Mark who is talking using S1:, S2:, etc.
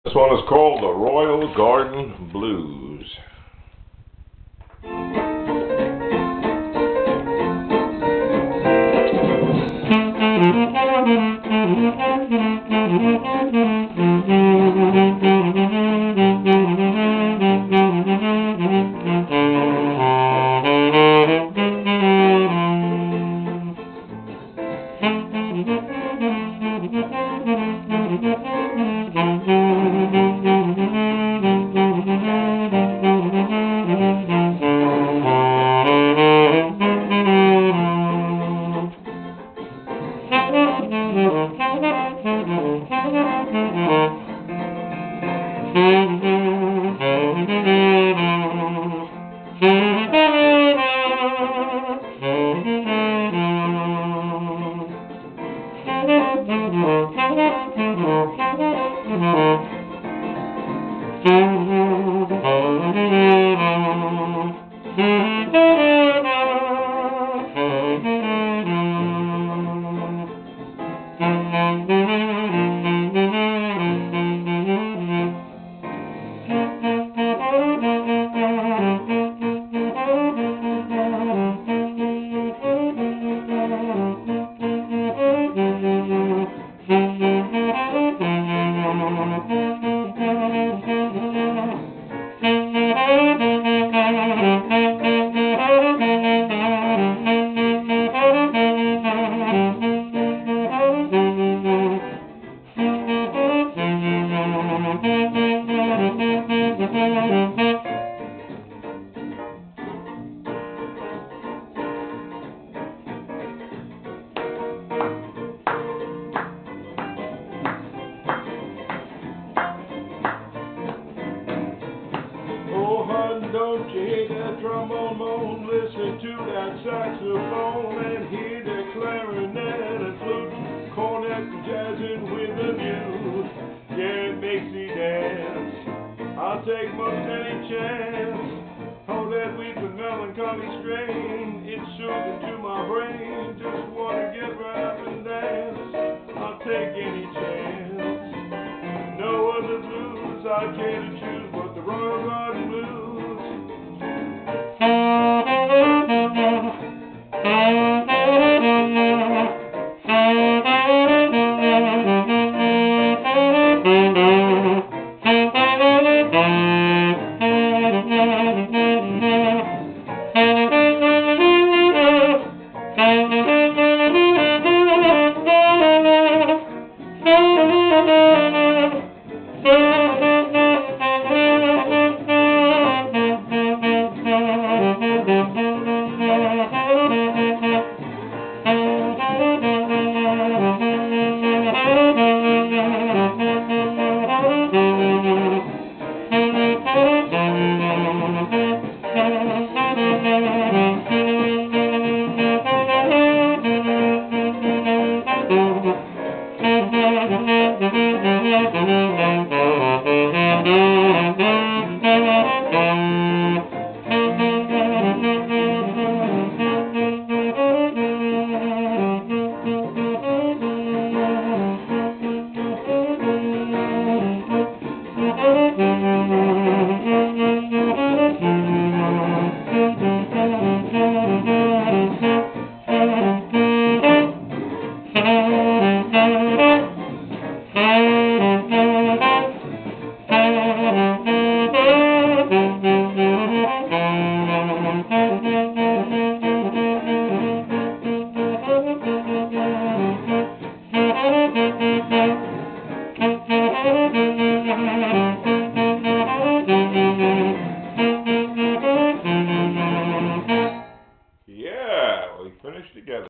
S1: This one is called the Royal Garden Blues.
S2: Don't you hear that trombone moan? Listen to that saxophone and hear the clarinet and flute, cornet and jazzing with the mule. Yeah, it makes me dance. I'll take most any chance. Oh, that weak and melancholy strain, it's soothing to my brain. Just wanna get right up and dance. I'll take any chance. No other blues I care to choose but the Royal Garden Blues.